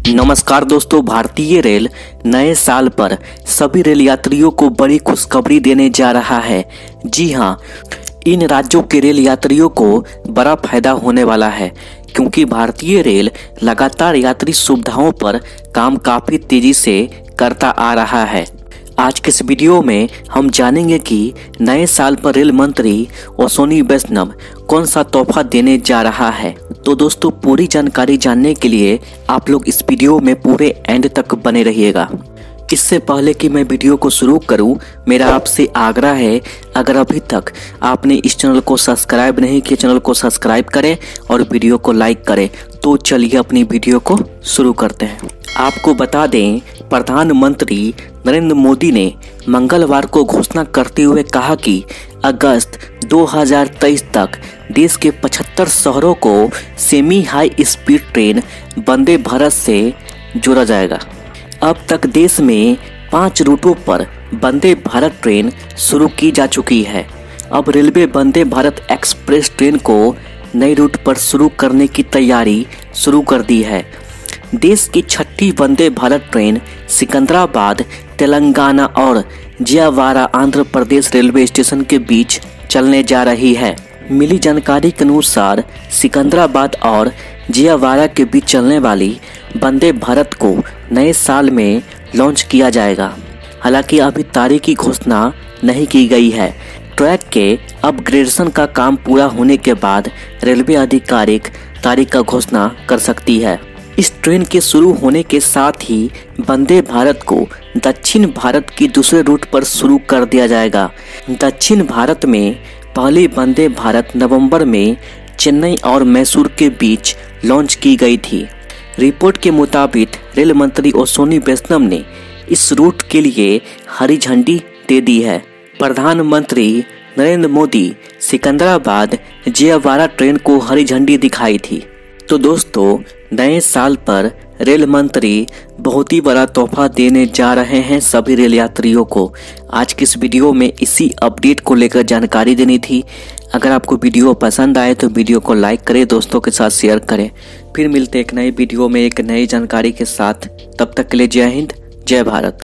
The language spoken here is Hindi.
नमस्कार दोस्तों, भारतीय रेल नए साल पर सभी रेल यात्रियों को बड़ी खुशखबरी देने जा रहा है। जी हां, इन राज्यों के रेल यात्रियों को बड़ा फायदा होने वाला है क्योंकि भारतीय रेल लगातार यात्री सुविधाओं पर काम काफी तेजी से करता आ रहा है। आज के इस वीडियो में हम जानेंगे कि नए साल पर रेल मंत्री अश्विनी वैष्णव कौन सा तोहफा देने जा रहा है। तो दोस्तों, पूरी जानकारी जानने के लिए आप लोग इस वीडियो में पूरे एंड तक बने रहिएगा। इससे पहले कि मैं वीडियो को शुरू करूं, मेरा आपसे आग्रह है, अगर अभी तक आपने इस चैनल को सब्सक्राइब नहीं किया, चैनल को सब्सक्राइब करें और वीडियो को लाइक करें। तो चलिए अपनी वीडियो को शुरू करते हैं। आपको बता दें, प्रधानमंत्री नरेंद्र मोदी ने मंगलवार को घोषणा करते हुए कहा कि अगस्त 2023 तक देश के 75 शहरों को semi high speed train Vande Bharat से जोड़ा जाएगा। अब तक देश में 5 रूटों पर वंदे भारत ट्रेन शुरू की जा चुकी है। अब railway Vande Bharat express train को नए रूट पर शुरू करने की तैयारी शुरू कर दी है। देश की 6ठी वंदे भारत ट्रेन सिकंदराबाद तेलंगाना और जयवाड़ा आंध्र प्रदेश रेलवे स्टेशन के बीच चलने जा रही है। मिली जानकारी के अनुसार सिकंदराबाद और जयवाड़ा के बीच चलने वाली वंदे भारत को नए साल में लॉन्च किया जाएगा। हालांकि अभी तारीख की घोषणा नहीं की गई है। ट्रैक के अपग्रेडेशन का काम पूरा होने के बाद रेलवे आधिकारिक तारीख का घोषणा कर सकती है। इस ट्रेन के शुरू होने के साथ ही वंदे भारत को दक्षिण भारत की दूसरे रूट पर शुरू कर दिया जाएगा। दक्षिण भारत में पहली वंदे भारत नवंबर में चेन्नई और मैसूर के बीच लॉन्च की गई थी। रिपोर्ट के मुताबिक रेल मंत्री अश्विनी वैष्णव ने इस रूट के लिए हरी झंडी दे दी है। प्रधानमंत्री नरेंद्र मोदी सिकंदराबाद जयवाड़ा ट्रेन को हरी झंडी दिखाई थी। तो दोस्तों, नए साल पर रेल मंत्री बहुत ही बड़ा तोहफा देने जा रहे हैं सभी रेल यात्रियों को। आज की इस वीडियो में इसी अपडेट को लेकर जानकारी देनी थी। अगर आपको वीडियो पसंद आए तो वीडियो को लाइक करें, दोस्तों के साथ शेयर करें। फिर मिलते एक नई वीडियो में एक नई जानकारी के साथ। तब तक के लिए जय हिंद, जय भारत।